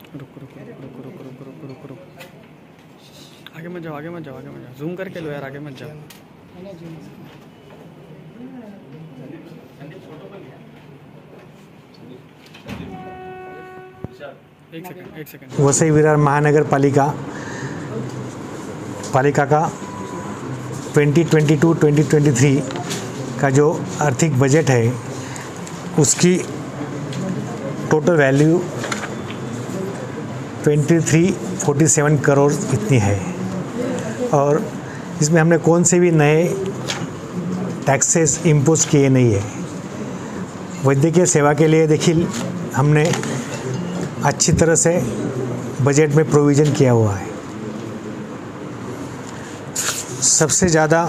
रुक रुक रुक रुक रुक रुक रुक रुक रुक आगे मत जाओ, आगे मत जाओ, आगे मत जाओ, जूम करके लो यार, आगे मत जाओ। एक सेकंड। वसई विरार महानगर पालिका का 2022-2023 का जो आर्थिक बजट है उसकी टोटल वैल्यू 2347 करोड़ इतनी है। और इसमें हमने कौन से भी नए टैक्सेस इम्पोज किए नहीं है। वैद्यकीय सेवा के लिए देखिए हमने अच्छी तरह से बजट में प्रोविज़न किया हुआ है। सबसे ज़्यादा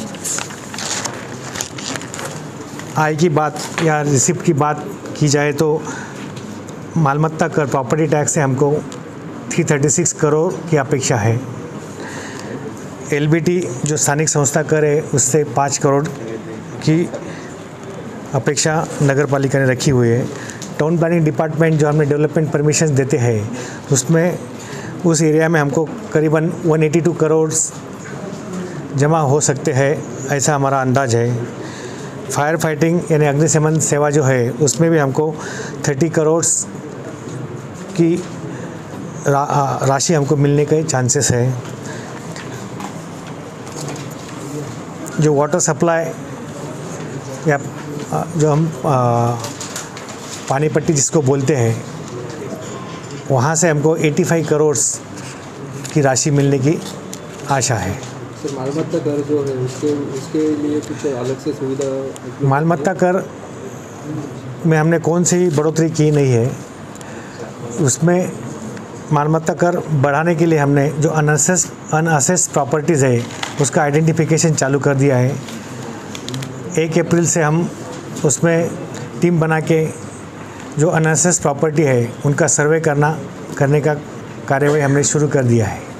आय की बात या रिसिप्ट की बात की जाए तो मालमत्ता कर प्रॉपर्टी टैक्स से हमको 336 करोड़ की अपेक्षा है। एलबीटी जो स्थानिक संस्था कर है उससे 5 करोड़ की अपेक्षा नगर पालिका ने रखी हुई है। टाउन प्लानिंग डिपार्टमेंट जो हमें डेवलपमेंट परमिशन देते हैं उसमें उस एरिया में हमको करीबन 182 करोड़ जमा हो सकते हैं, ऐसा हमारा अंदाज है। फायर फाइटिंग यानी अग्निशमन सेवा जो है उसमें भी हमको 30 करोड़ की राशि हमको मिलने के चांसेस है। जो वाटर सप्लाई या जो हम पानी पट्टी जिसको बोलते हैं वहाँ से हमको 85 करोड़ की राशि मिलने की आशा है। सर मालमत्ता कर जो है उसके लिए कुछ अलग से सुविधा? मालमत्ता कर में हमने कौन सी बढ़ोतरी की नहीं है। उसमें मालमत्ता कर बढ़ाने के लिए हमने जो अनअसेस्ड प्रॉपर्टीज़ है उसका आइडेंटिफिकेशन चालू कर दिया है। 1 अप्रैल से हम उसमें टीम बना के जो अनअसेस्ड प्रॉपर्टी है उनका सर्वे करने का कार्यवाही हमने शुरू कर दिया है।